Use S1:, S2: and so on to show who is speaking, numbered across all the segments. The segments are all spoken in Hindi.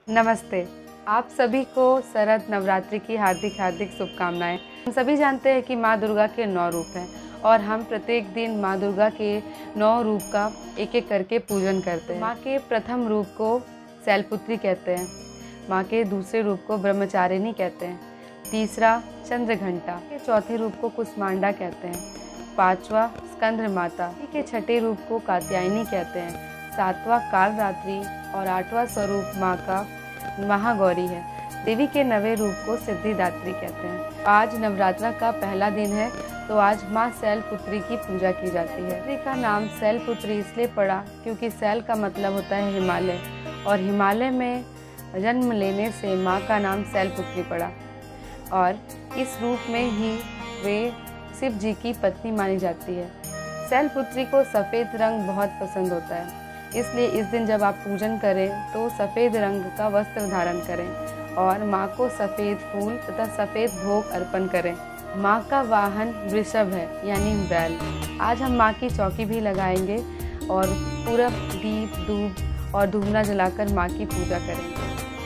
S1: नमस्ते। आप सभी को शरद नवरात्रि की हार्दिक हार्दिक शुभकामनाएं। हम सभी जानते हैं कि माँ दुर्गा के 9 रूप हैं और हम प्रत्येक दिन माँ दुर्गा के 9 रूप का एक एक करके पूजन करते हैं। माँ के प्रथम रूप को शैलपुत्री कहते हैं, माँ के दूसरे रूप को ब्रह्मचारिणी कहते हैं, तीसरा चंद्रघंटा के चौथे रूप को कुष्मांडा कहते हैं, पांचवा स्कंद माता के छठे रूप को कात्यायनी कहते हैं, सातवां कालरात्रि और आठवां स्वरूप माँ का महागौरी है। देवी के 9वें रूप को सिद्धिदात्री कहते हैं। आज नवरात्रा का पहला दिन है तो आज माँ शैलपुत्री की पूजा की जाती है। देवी का नाम शैलपुत्री इसलिए पड़ा क्योंकि शैल का मतलब होता है हिमालय और हिमालय में जन्म लेने से माँ का नाम शैलपुत्री पड़ा और इस रूप में ही वे शिव जी की पत्नी मानी जाती है। शैलपुत्री को सफ़ेद रंग बहुत पसंद होता है, इसलिए इस दिन जब आप पूजन करें तो सफ़ेद रंग का वस्त्र धारण करें और माँ को सफ़ेद फूल तथा सफ़ेद भोग अर्पण करें। माँ का वाहन वृषभ है यानी बैल। आज हम माँ की चौकी भी लगाएंगे और पूरा दीप धूप और धूमना जलाकर माँ की पूजा करेंगे।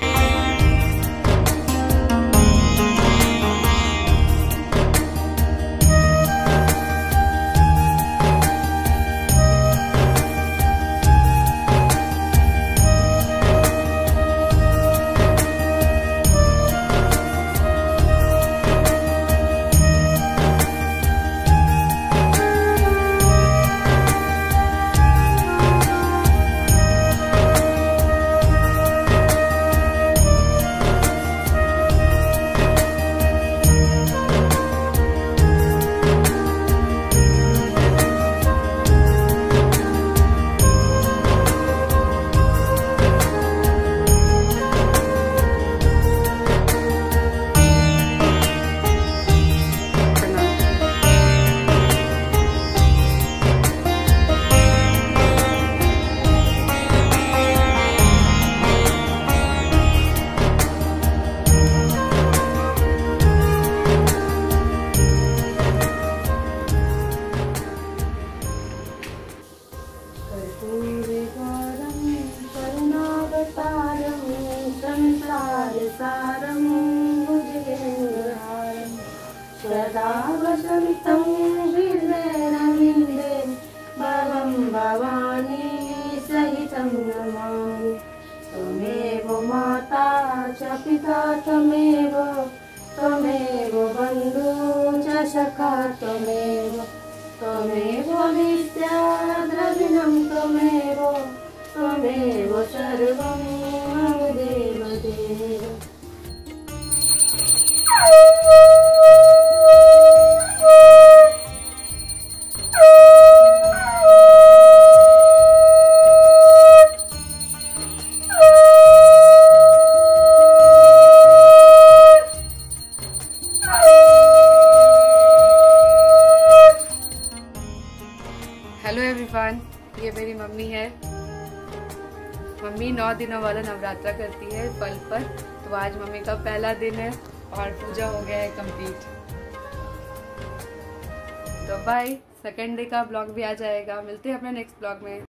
S2: सदा वसन्तं हृदयरविन्दे भवं भवानी सहितं नमामि। त्वमेव माता च पिता त्वमेव बन्धु च सखा त्वमेव विद्या द्रविणं त्वमेव सर्वं मम देवदेव।
S1: हेलो एवरीवन, ये मेरी मम्मी है। मम्मी 9 दिनों वाला नवरात्रा करती है फल पर, तो आज मम्मी का पहला दिन है और पूजा हो गया है कंप्लीट। तो बाय, सेकेंड डे का ब्लॉग भी आ जाएगा। मिलते हैं अपने नेक्स्ट ब्लॉग में।